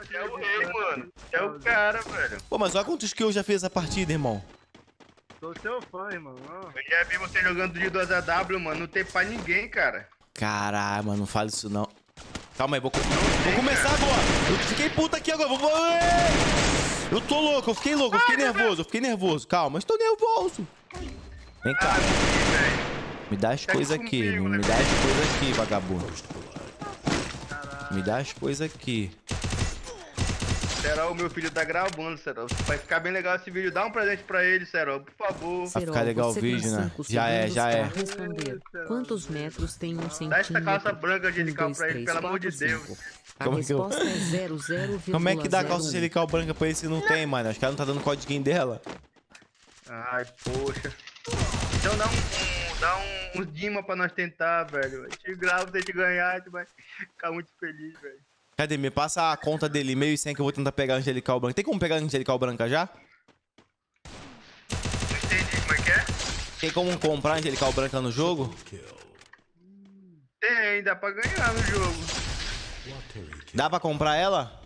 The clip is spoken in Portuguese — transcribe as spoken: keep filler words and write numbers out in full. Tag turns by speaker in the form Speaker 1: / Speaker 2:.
Speaker 1: É o rei, mano. É o cara, velho.
Speaker 2: Pô, mas olha quantos kills eu já fiz essa partida, irmão.
Speaker 3: Sou seu fã, irmão.
Speaker 1: Eu já vi você jogando de dois A W, mano. Não tem pra ninguém, cara.
Speaker 2: Caralho, mano, não fala isso não. Calma aí, vou, co vou começar agora. Eu fiquei puta aqui agora. Vou... Eu tô louco, eu fiquei louco, eu fiquei nervoso, eu fiquei nervoso. Calma, eu estou nervoso. Vem cá. Me dá as coisas aqui, me dá as coisas aqui, vagabundo. Me dá as coisas aqui.
Speaker 1: Serol, meu filho tá gravando, Serol. Vai ficar bem legal esse vídeo. Dá um presente pra ele, Serol, por favor.
Speaker 2: Vai ficar legal o vídeo, né? Já é, já é.
Speaker 4: Responder. Quantos metros tem um centímetro?
Speaker 1: Dá essa calça branca angelical pra ele, pelo amor de Deus.
Speaker 4: A
Speaker 2: Como é que eu-
Speaker 4: resposta é zero vírgula zero zero.
Speaker 2: Como é que dá a calça angelical branca pra ele se não tem, mano? Acho que ela não tá dando código dela.
Speaker 1: Ai, poxa. Então dá um, um, dá um, uns Dima pra nós tentar, velho. A gente grava, se a gente ganhar, a gente vai ficar muito feliz, velho.
Speaker 2: Cadê? Me passa a conta dele, meio e cem, que eu vou tentar pegar a angelical branca. Tem como pegar a angelical branca já?
Speaker 1: Não entendi como é que é?
Speaker 2: Tem como comprar a angelical branca no jogo?
Speaker 1: Tem, dá pra ganhar no jogo.
Speaker 2: Dá pra comprar ela?